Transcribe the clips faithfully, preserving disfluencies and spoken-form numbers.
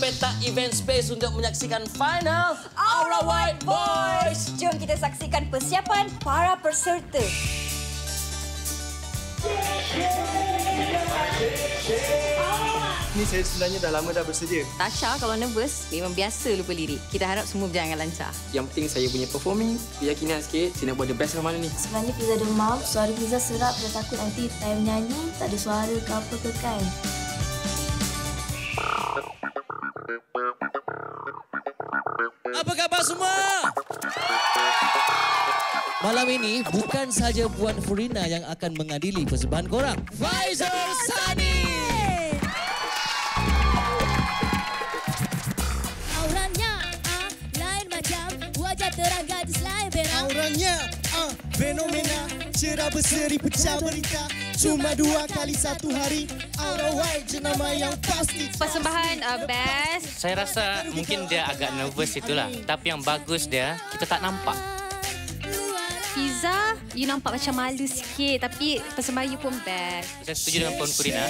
Petak Event Space untuk menyaksikan final Aura White Boys. Jom kita saksikan persiapan para peserta. Ni saya sebenarnya dah lama dah bersedia. Tasha kalau nervous memang biasa lupa lirik. Kita harap semua berjalan lancar. Yang penting saya punya performing, keyakinan sikit. Saya nak buat the best dalam malam ni. Sebenarnya Fiza demam. Suara Fiza serap. Saya takut nanti time nyanyi tak ada suara ke apa ke kan. Apa khabar semua? Malam ini bukan saja Puan Furina yang akan mengadili persembahan korang. Faizal Sani! Auranya ah, lain macam wajah terang gadis lain berang. Auranya ah, fenomena cerah berseri pecah berita. Cuma dua kali satu hari. Aura White jenama yang pasti. Persembahan uh, best. Saya rasa mungkin dia agak nervous itulah. Tapi yang bagus dia, kita tak nampak. Fiza, you nampak macam malu sikit. Tapi persembahan you pun best. Saya setuju dengan Puan Furina.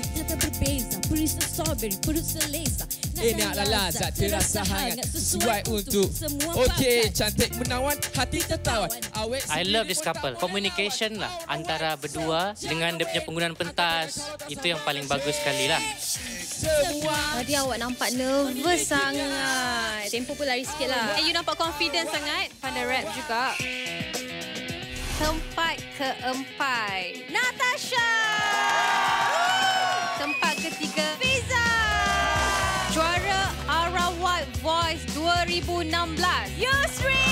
Enak lazat terasa hangat sesuai untuk. Okey, cantik menawan, hati tertawan. Awet. I love this couple. Communication lah antara berdua dengan dia punya penggunaan pentas. Itu yang paling bagus sekali lah. Tadi awak nampak nervous sangat. Tempo pun lari sikit lah. And you nampak confident sangat. Pandai rap juga. Tempat keempat, Natasha. Tempat ketiga, Fiza. Juara Aura White Voice dua ribu enam belas, Yusri.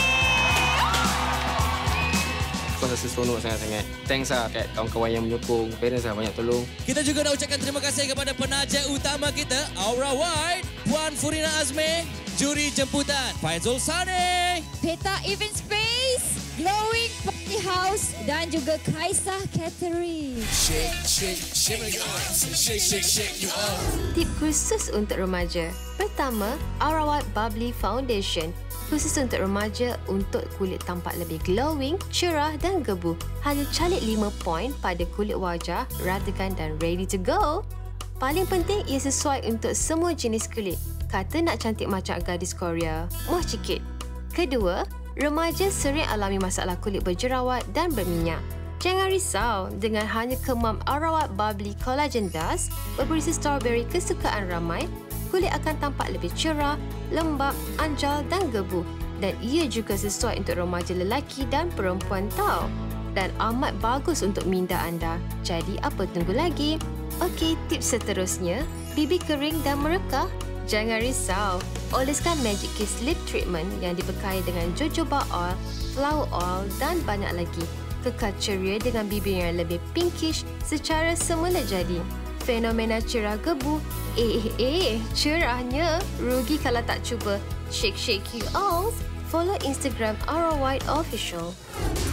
Aku rasa seronok sangat-sangat. Thanks lah kat kawan-kawan yang menyokong. Parents lah banyak tolong. Kita juga nak ucapkan terima kasih kepada penaja utama kita, Aura White, Puan Furina Azmi, juri jemputan, Faizal Sani, Petak Event Space, Glowing Party House dan juga Kaisah Catering. Shake, shake, shake your arms. Shake, shake, shake your arms. Tip khusus untuk remaja. Pertama, Aura White Bubbly Foundation. Khusus untuk remaja untuk kulit tampak lebih glowing, cerah dan gebu. Hanya calik lima poin pada kulit wajah, ratakan dan ready to go. Paling penting ia sesuai untuk semua jenis kulit. Kata nak cantik macam gadis Korea, muah sikit. Kedua, remaja sering alami masalah kulit berjerawat dan berminyak. Jangan risau, dengan hanya kemam Aura White Bubbly Collagen Dust berberisi strawberry kesukaan ramai, kulit akan tampak lebih cerah, lembap, anjal dan gebu. Dan ia juga sesuai untuk remaja lelaki dan perempuan tau. Dan amat bagus untuk minda anda. Jadi apa tunggu lagi? Okey, tips seterusnya, pipi kering dan merekah. Jangan risau, oleskan Magic Kiss Lip Treatment yang dibekali dengan jojoba oil, flower oil dan banyak lagi. Kekal ceria dengan bibir yang lebih pinkish secara semula jadi. Fenomena cerah gebu. Eh, eh, eh, cerahnya. Rugi kalau tak cuba. Shake, shake you all. Follow Instagram Aura White Official.